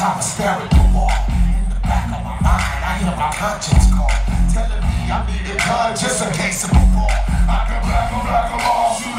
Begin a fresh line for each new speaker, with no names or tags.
Sometimes I stare at the wall. In the back of my mind, I hear my conscience call, telling me I need a gun just in case of a war. I can black 'em all.